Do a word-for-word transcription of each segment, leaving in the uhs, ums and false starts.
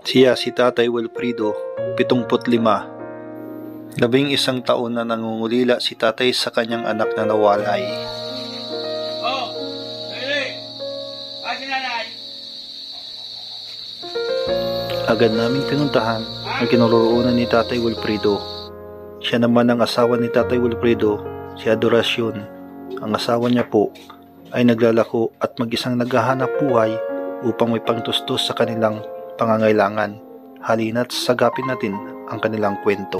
Siya si Tatay Wilfredo, pitungput lima. Labing isang taon na nangungulila si tatay sa kanyang anak na nawalay. Oh, dali! Kasi nanay! Agad naming pinuntahan ang kinaroroonan ni Tatay Wilfredo. Siya naman ang asawa ni Tatay Wilfredo, si Adoracion. Ang asawa niya po ay naglalako at mag-isang naghahanap buhay upang may pangtustos sa kanilang pangangailangan. Halina't sagapin natin ang kanilang kwento.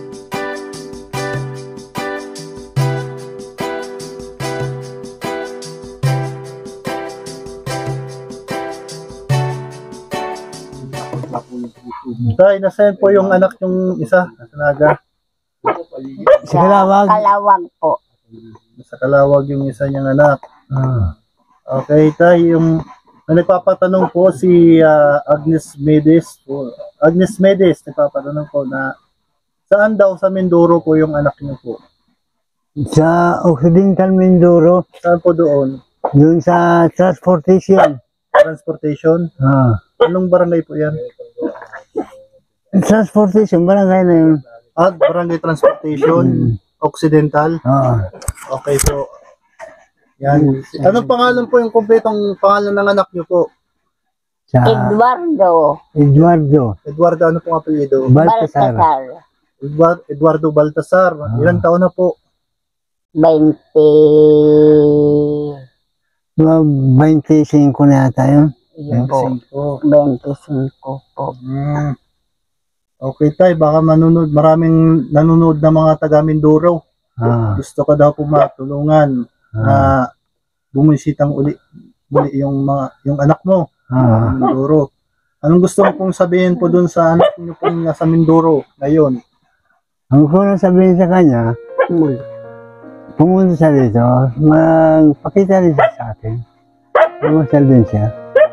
Tay, nasaan po yung anak yung isa? Nasa Naga? Sa Kalawag. Kalawag po. Sa Kalawag yung isa niyang anak. Ah. Okay, tay, yung na nagpapatanong po si uh, Agnes Medes po. Agnes Medes, nagpapatanong po na saan daw sa Mindoro po yung anak niyo po? Sa Occidental Mindoro, Saan po doon? doon sa transportation. Transportation? Ah. Anong barangay po yan? Transportation, barangay na yun. Ah, barangay Transportation, Occidental. Ah. Okay po. Yan. Anong pangalan po yung kumpletong pangalan ng anak niyo po? Sa Eduardo Eduardo Eduardo, ano pong apelyido? Baltasar. Baltasar. Eduardo, Eduardo Baltasar. Ilang taon na po? twenty. Mga twenty-five na yata yun. Yun po. twenty-five. twenty-five po. Hmm. Okay tay, baka manunod, maraming nanonood na mga taga Mindoro. Ah. Gusto ka daw po matulungan na bumisitang uli, uli yung mga yung anak mo Ah. sa Mindoro. Anong gusto mo pong sabihin po dun sa anak niyo pong nasa Mindoro ngayon? Ang gusto ko sabihin sa kanya, pumunta siya dito, magpakita rin siya sa akin. Pumunta din siya.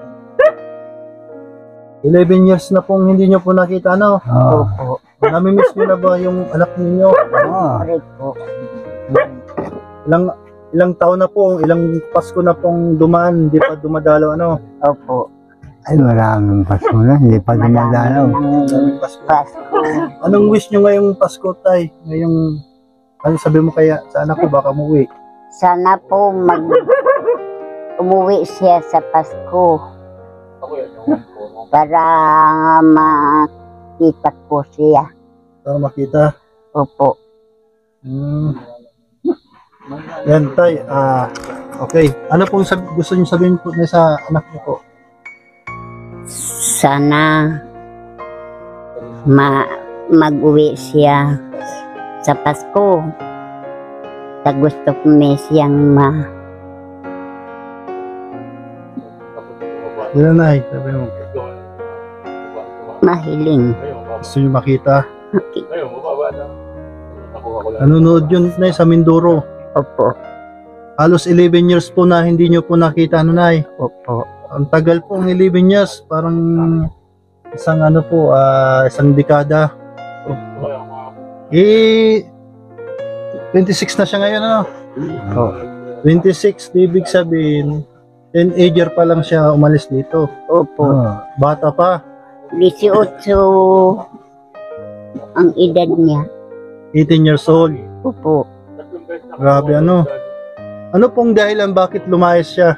eleven years na pong hindi nyo po nakita, ano? Oo. Opo. Namimiss nyo na ba yung anak ninyo? Oo. Correct po. Ilang ilang taon na po, ilang Pasko na pong dumaan, hindi pa dumadalaw, ano? Opo. Ay, maraming Pasko na, hindi pa dumadalaw. Maraming Pasko. Pasko. Anong wish nyo ngayong Pasko, tay? Ngayong, ano sabi mo kaya sa anak ko, baka umuwi? Sana po mag umuwi siya sa Pasko para makita po siya. Para makita. Opo. Hmm. Yan, tay. Ah, okay. Ano pong sab- gusto nyo sabihin po na sa anak niyo po? Sana ma mag-uwi siya sa Pasko. Sa gusto ko may siyang ma Yan, nay. Sabi mo. mahiling. Gusto nyo makita? Okay. Nanonood yun, nay, sa Mindoro. Opo. Halos eleven years po na hindi nyo po nakita, ano, nay. Opo. Ang tagal po ang eleven years. Parang isang ano po, ah, isang dekada. Eh, twenty-six na siya ngayon, ano? Opo. twenty-six, ibig sabihin, teenager pa lang siya umalis dito. Opo. Ah, bata pa, eighteen ang edad niya. eighteen years old. Opo. Grabe, ano? Ano pong dahilan bakit lumayas siya?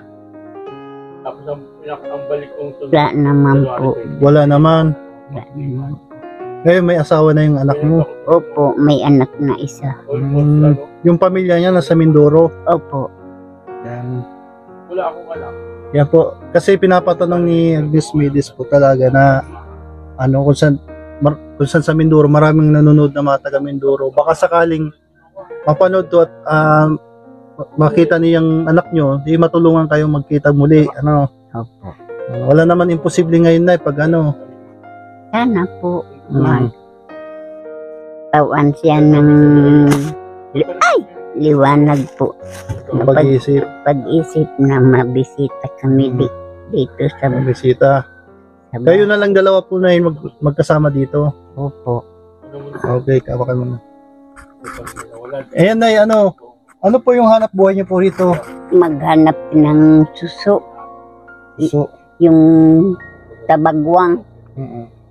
Wala naman po. Wala naman. Wala naman. Ngayon may asawa na yung anak mo. Opo, may anak na isa. Hmm, yung pamilya niya nasa Mindoro. Opo. Yan. Yan po. Kasi pinapatanong ni Agnes Medes po talaga na ano kung saan, mar, kung saan sa Mindoro maraming nanonood na mga taga Mindoro. Baka sakaling mapanood to at uh, makita niyang anak nyo, di matulungan kayo magkita muli. Ano? Opo. Wala naman imposible ngayon na pag ano. Sana po Hmm. mag tawan siya ng li- ay liwanag po. Ang pag-iisip, Pag-isip na mabisita kami di, dito sa ang bisita. sa Kayo na lang dalawa po na yun mag, magkasama dito. Opo. Okay, kawakan mo na. Ayan na, ano, ano po yung hanap buhay niyo po rito? Maghanap ng suso, So, yung tabagwang. mm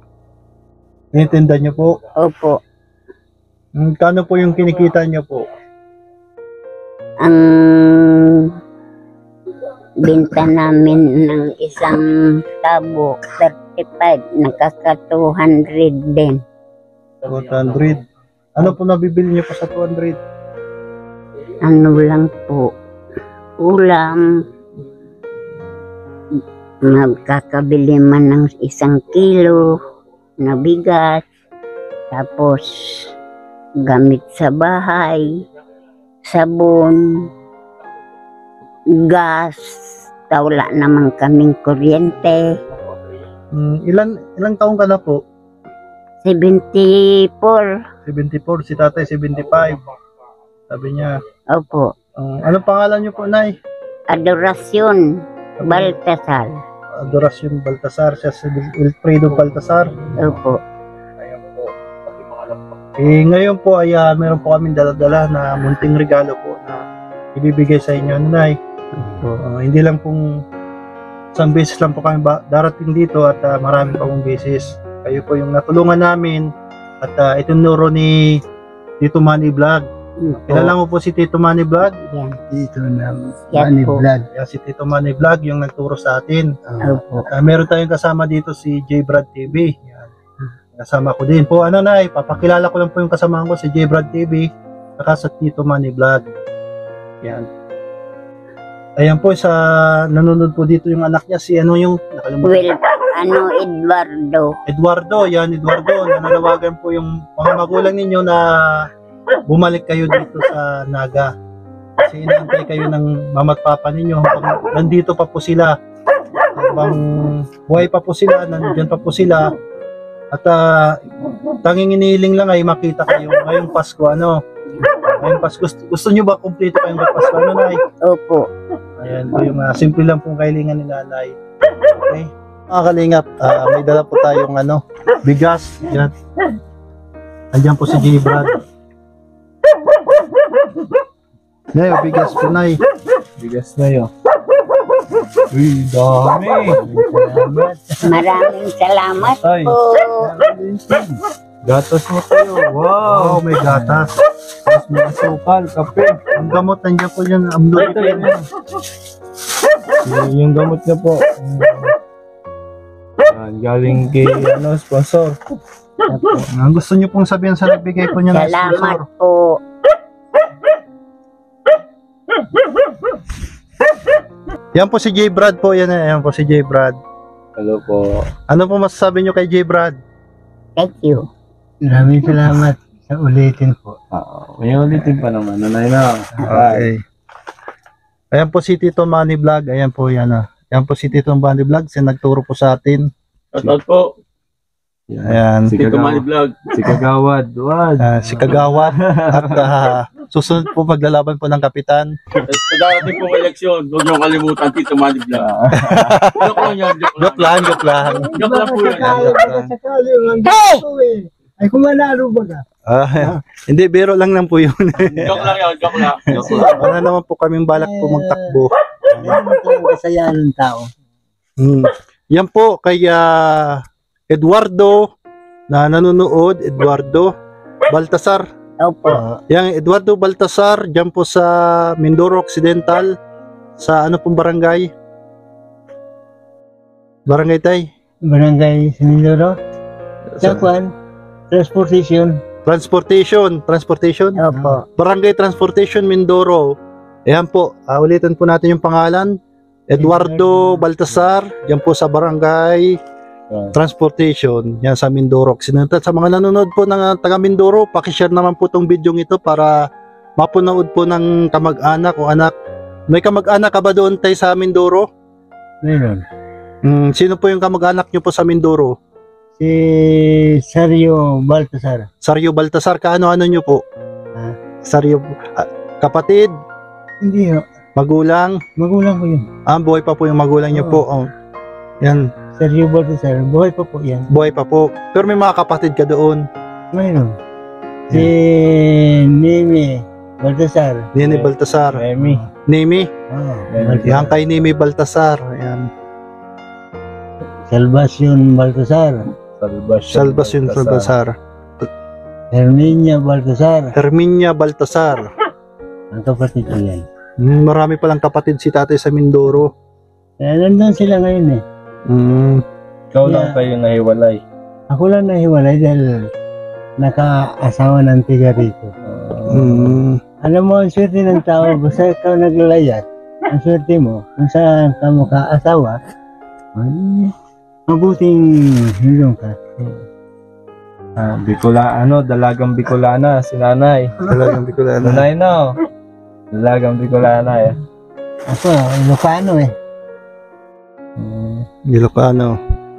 Tinitinda niyo po. Opo. Hmm, Kano po yung kinikita niyo po? Ang binta namin ng isang tabo, thirty-five, nakaka two hundred din. two hundred. Ano po nabibili niyo po sa two hundred? Ano lang po, ulam, nagkakabili man ng isang kilo na bigas, tapos gamit sa bahay, sabon, gas, wala naman kaming kuryente. Hmm, ilan ilang taong ka na po? seventy-four, seventy-four, si tatay seventy-five. Sabi niya. opo, Um, anong pangalan niyo po, Nay? Adorasyon Baltasar, Adorasyon Baltasar, siya si Wilfredo Baltasar. opo. Ayan po. Eh, ngayon po ay ah, meron po kaming dala-dala na munting regalo po na ibibigay sa inyo, Nay. Uh, hindi lang pong isang beses lang po kami ba- darating dito at uh, marami pa pong beses. Kayo po yung natulungan namin at uh, itinuro ni Tito Manny Vlog. Kilala mo po si Tito Manny Vlog? Yan, Dito na. yan Money po. blood. Kaya si Tito Manny Vlog yung nagturo sa atin. Opo. Uh, meron tayong kasama dito si J Brad T V. Yan. Kasama ko din po. Ano na, papakilala ko lang po yung kasama ko si J Brad T V saka sa Tito Manny Vlog. Yan. Ayan po, sa nanonood po dito yung anak niya, si ano yung nakalimutan. Well, ano, Eduardo. Eduardo, yan Eduardo, nananawagan po yung mga magulang ninyo na bumalik kayo dito sa Naga. Kasi inaantay kayo ng mama at papa ninyo hanggang nandito pa po sila. Habang buhay pa po sila, nandiyan pa po sila. At uh, tanging inihiling lang ay makita kayo ngayong Pasko, ano. Ngayong Pasko, gusto, gusto nyo ba kumpleto kayong Pasko, ano, Nay? Opo. Ayan po yung uh, simple lang pong kailangan ni Nanay. Okay. Mga kalingap, uh, may dala po tayong ano, bigas. Yan. Andiyan po si J Brad. Nay, oh, bigas po, Nay. Bigas na yun. Uy, dami. Salamat. Maraming salamat Ay. po. Gatas mo tayo. Wow, may gatas. Tapos may asukal, kape. Ang gamot, nandiyan po yun. Amdoli po yun. Yung gamot niya po. Yan, galing kay ano, sponsor. Ang gusto niyo pong sabihin sa nagbigay po niya ng Salamat sponsor. po. Yan po si J Brad po. Yan, yan po si J Brad. Hello po. Ano po masasabi niyo kay J Brad? Thank you. Maraming salamat sa ulitin po. Oo, may ulitin pa naman. Nanay na. Okay. Ayan po si Tito Manny Vlog. Ayan po yan. Ah. Ayan po si Tito Manny Vlog. Siya nagturo po sa atin. Shoutout po. Ayan. Si Tito Manny Kagawad. Vlog. Si Kagawad. Wad. Ah, si Kagawad. At ah, susunod po paglalaban po ng kapitan. Sa darating pong eleksyon, huwag niyo kalimutan Tito Manny Vlog. Joke lang yan, joke lang. Joke lang, joke lang. Joke lang po yan. Sakali, ang gusto ko eh. Ay, kung manalo ba ka? Ah, hindi, biro lang lang po yun. Joke lang yan, joke lang. Joke lang. Wala naman po kaming balak po magtakbo. Yan naman talaga kasayaan ng tao. Hmm. Yan po kay ah, Eduardo na nanonood, Eduardo Baltasar. Opo. Ah, yang Eduardo Baltasar, dyan po sa Mindoro Occidental, sa ano pong barangay? Barangay tay? Barangay Sinindoro. Sakwan. Transportation. Transportation, Transportation. Opo. Barangay Transportation Mindoro. Ayan po, ah, ulitin po natin yung pangalan. Eduardo Baltasar, dyan po sa Barangay Transportation, yan sa Mindoro Occidental. Sa mga nanonood po ng uh, taga Mindoro, pakishare naman po tong video ito para mapunood po ng kamag-anak o anak. May kamag-anak ka ba doon tayo sa Mindoro? Meron. Hmm, sino po yung kamag-anak nyo po sa Mindoro? Si Sario Baltasar. Sario Baltasar, kaano-ano nyo po? Ah. Sario, ah, kapatid, Hindi ho. magulang, Magulang ko yun. ah, buhay pa po yung magulang nyo Oo. po. Oh. Yan, Sario Baltasar. Buhay pa po yan. buhay pa po. Pero may mga kapatid ka doon. Mayroon. Si Nimi Baltasar. Nini Baltasar. Remy. Nimi. Oh, Yan kay Nimi Baltasar. Ayan. Salvacion Baltasar. Salvacion. Salvacion Baltasar. Herminia Baltasar. Herminia Baltasar. Ang kapatid ko yan. Hmm, marami palang kapatid si tatay sa Mindoro. Eh, nandun sila ngayon eh. Hmm. Ikaw lang Yeah. kayo nahiwalay. Ako lang nahiwalay dahil naka-asawa ng tiga rito. Hmm. Alam mo, ang swerte ng tao, basta ikaw naglalayas, ang swerte mo, kung saan ka maka-asawa, ay, mabuting hilong ka. Ah, Bicola, ano, dalagang Bicolana, si nanay. Talagang Bicolana. Nanay na, oh. Dalagang Bicolana, eh. Ako, Ilocano eh. Mm. Ilocano.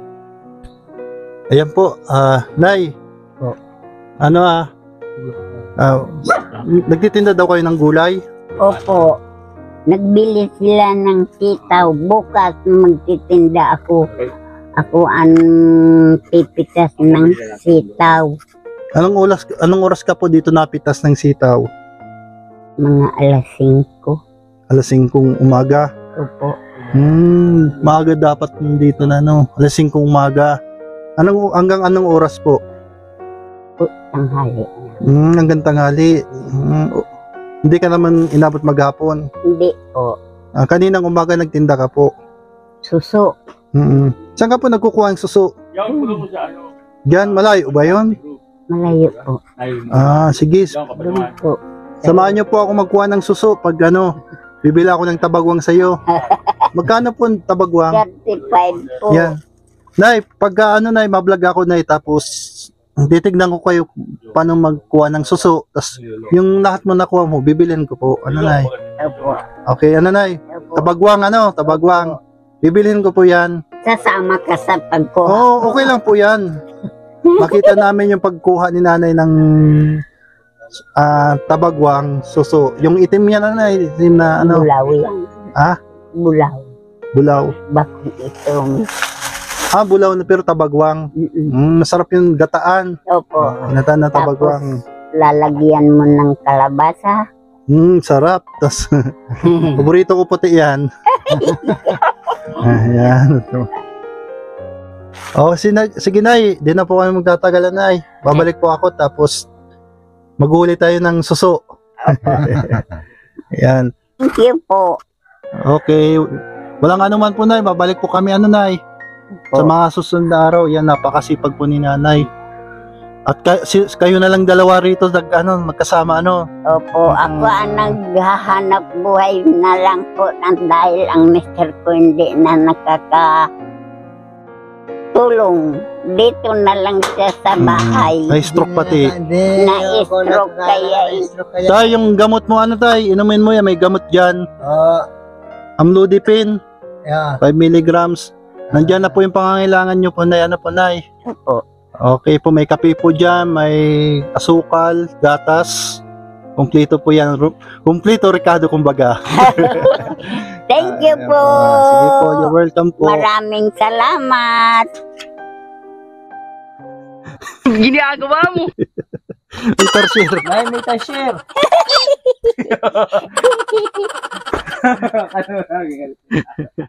Ayan po, ah, Nay. Po. Ano ah, ah, nagtitinda daw kayo ng gulay? Opo. Nagbili sila ng sitaw. Bukas magtitinda ako. Ako ang pipitas ng sitaw. Anong oras anong oras ka po dito napitas ng sitaw? Mga alas singko. Alas singkong umaga. Opo. Hmm, maaga dapat dito na no. Alas singkong umaga. Anong hanggang anong oras po? Po, tanghali. Hmm, hanggang tanghali. Hmm, o- hindi ka naman inabot maghapon. Hindi po. Ah, kaninang umaga nagtinda ka po. Suso. Hmm. Saan ka po nagkukuha ng suso? Yan po mo sa ano. Diyan, malayo ba yun? Malayo po. Ayun. Ah, sige. Yan ka pa Doon naman. po. Samahan niyo po ako magkuha ng suso pag ano, bibila ako ng tabagwang sa'yo. Magkano po ang tabagwang? thirty-five po. Yan. Nay, pag ah, ano nay, mablog ako nay, tapos titignan ko kayo paano magkuha ng suso. Tapos yung lahat mo nakuha mo, bibilin ko po. Ano nay? Opo. Okay, ano nay? Opo. Tabagwang ano, tabagwang. Bibilin ko po yan. Sasama ka sa pagkuha. Oo, okay lang po yan. Makita namin yung pagkuha ni nanay ng ah, tabagwang suso. Yung itim yan ano, itim na ano, Bulaw yan. ah, Bulaw. bulaw. Bakit itong... Ah, bulaw na pero tabagwang. Mm-mm. Mm, masarap yung gataan. Opo. Nata na tabagwang. Lalagyan mo ng kalabasa. Mm, sarap. Tas paborito ko puti yan. Ah, yan. Oh, sina- sige nay, di na po kami magtatagalan nay. Babalik po ako tapos maghuli tayo ng suso. Yan. Thank you po. Okay. Walang ano man po nay, babalik po kami ano nay. Sa Po. mga susunod na araw, yan napakasipag po ni nanay. At kay- si- kayo na lang dalawa rito nag ano, magkasama ano. Opo, ako ang naghahanap buhay na lang po ng dahil ang mister ko hindi na nakaka tulong. Dito na lang siya sa bahay. Ay, stroke pati. Na-stroke kaya eh. Tay, yung gamot mo ano tay, inumin mo yan, may gamot dyan. Oo. Amlodipine, Yeah. five milligrams. Nandyan na po yung pangangailangan nyo po na ano po nay. Opo. Okay po, may kape po dyan, may asukal, gatas. Kompleto po yan. Ru- Kompleto Ricardo kumbaga. Thank you Ayan po. Sige po, you're welcome po. Maraming salamat. Ginagawa mo. Peter Shir. Nay, may ta-share. Ano